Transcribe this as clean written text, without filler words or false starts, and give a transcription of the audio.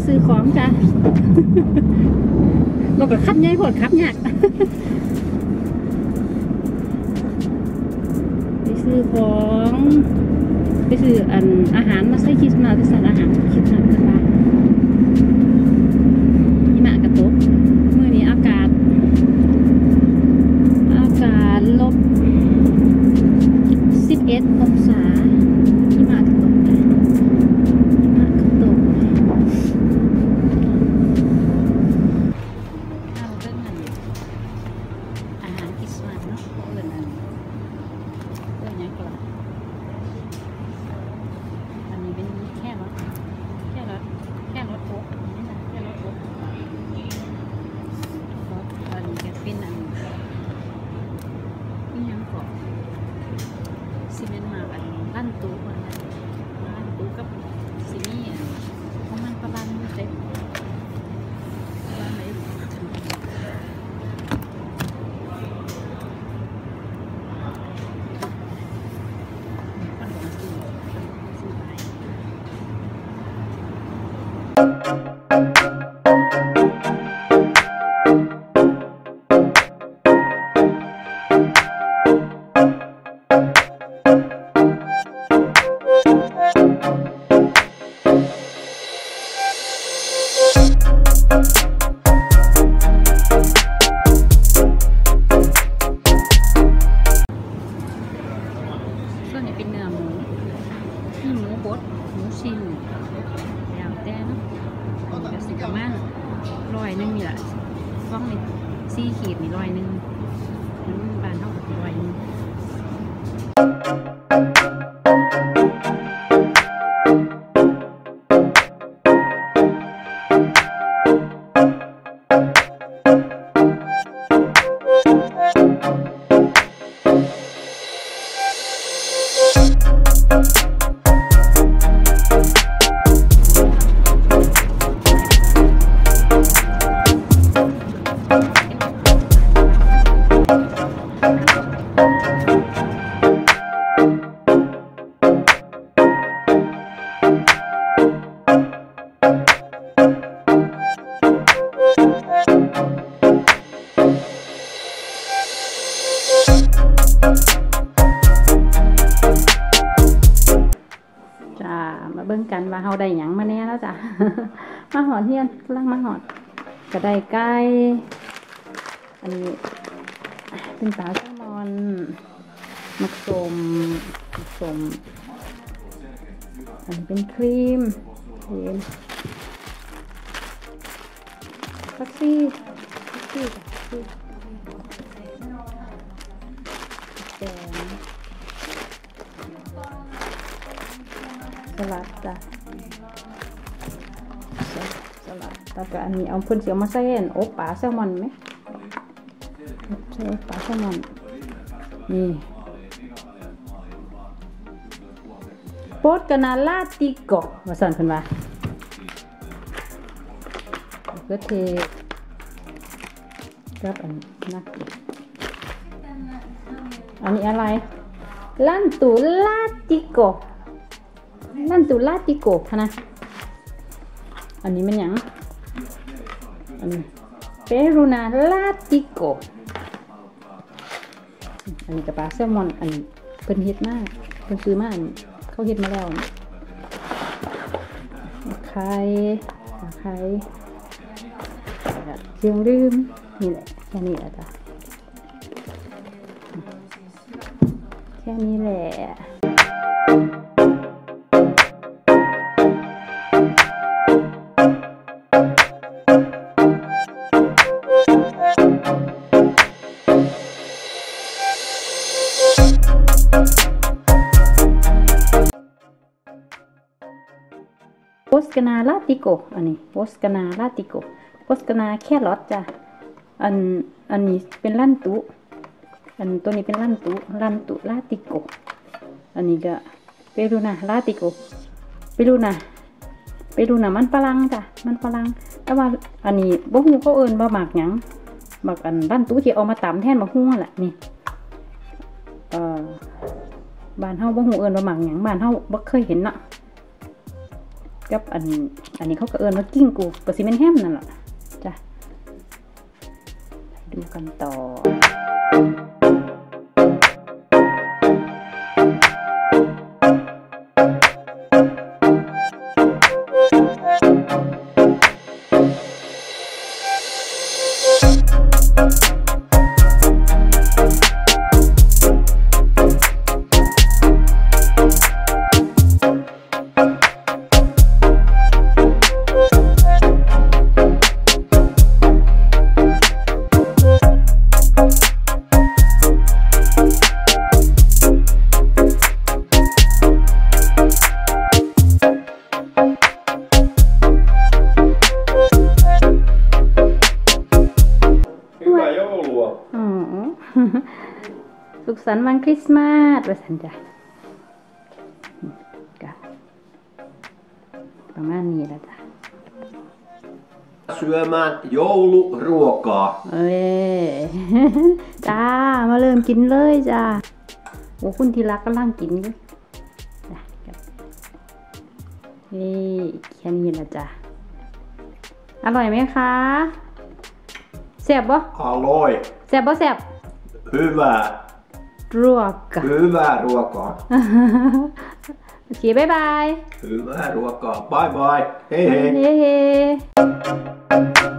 ซื้อของจ้ะเราก็คัดง่ายผลครับเนี่ยไปซื้อของไปซื้ออาหารมาใส่คิดมาไปสั่งอาหารคิดมากันบ้างหิมะกระตกเมื่อนี้อากาศลบ11 องศาหิมะกระตกหิมะกระตกเอาเรื่องอาหารคริสต์มาสเนาะเรื่องนี้ก่อนอันนี้เป็นแค่รถโอ๊กนี่นะแค่รถโอ๊กอันนี้จะเป็นนี่ยังก่อนซีเมนต์มาแบบลั่นตู้กับซีนี่เพราะมันประมาณนี้เต็มประมาณไหนส่วนนี้เป็นเนื้อหมูที่หมูบดหมูชิ้นแล้วแต่เนาะก็สิประมาณ100นี่แหละฟ้องนี่4 ขีดนี่100บานเท่ากับ100มาเบิ่งกันว่าเฮาได้หยังมาแน่แล้วจ้ะ มาหอดเฮียนกำลังมาหอดก็ได้ไก่อันนี้เป็นปลาแซลมอนมักสมอันนี้เป็นครีมคัสซี่แดงสลัดจ้ะสลัดแล้วก็อันนี้เอาเพิ่นเสียวมาใส่อบปลาแซลมอนไหมใส่ปลาแซลมอนนี่โปสกานาลาติโกมาสั่นเพิ่นว่าก็เทกับอันนะอันนี้อะไรลันตูลาติโกนะอันนี้มันหยังอันนี้เปรูนาลาติโกอันนี้กับปลาแซลมอนอันนี้เพิ่นเฮ็ดมากเพิ่นซื้อมาเขาเฮ็ดมาแล้วไข่เชียงลืมนี่แหละแค่นี้แหละจ้ะแค่นี้แหละโปสกานาลาติโกอันนี้โปสกานาลาติโกโปสกานาแค่รสจ้ะอันนี้เป็นลั่นตุตัวนี้เป็นลั่นตุลาติโกอันนี้ก็เปรูนาลาติโกเปรูนามันฝรั่งจ้ะมันฝรั่งแต่ว่าอันนี้บ่ฮู้เขาเอิ้นว่าหมากหยังหมากอันลั่นตุที่เอามาตำแทนบักฮู้นั่นแหละนี่บ้านเฮาบ่ฮู้เอิ้นว่าหมากหยังบ้านเฮาบ่เคยเห็นเนาะกับอันนี้เขาก็เอิ้นว่ากิ้งกูก็สิแม่นแฮมนั่นล่ะจ้ะดูกันต่อสุขสันต์วันคริสต์มาสว่าสันจ้ะก็ประมาณนี้แล้วจ้ะ syömään jouluruokaa เอ้ย จ้ามาเริ่มกินเลยจ้าโอ้คุณทีรักกำลังกินอยู่จ้ะนี่แค่นี้ละจ้ะอร่อยไหมคะแซ่บบ่ Aloi แซ่บบ่แซ่บ Hyvää ruokaa Hyvää ruokaa โอเคบ๊ายบาย Hyvää ruokaa Bye bye Hei hei เฮ้